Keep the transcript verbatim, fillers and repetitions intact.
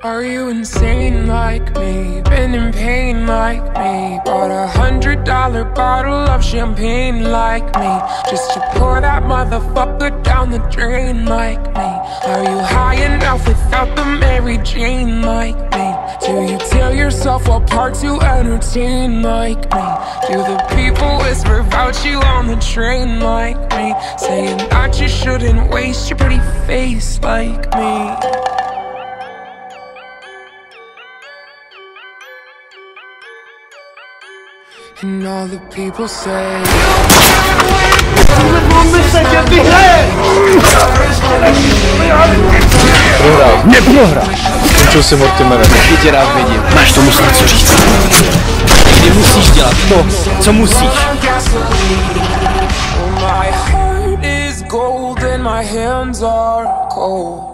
Are you insane like me? Been in pain like me? Bought a hundred dollar bottle of champagne like me, just to pour that motherfucker down the drain like me. Are you high enough without the Mary Jane like me? Do you tear yourself apart to entertain like me? Do the people whisper about you on the train like me, saying that you shouldn't waste your pretty face like me? And all the people say Prohrál. Neprohrál. Končil si Mortimera. Taky tě rád vidím. Máš tomu snad co říct. Někdy musíš dělat to, co musíš. My heart is gold and my hands are cold.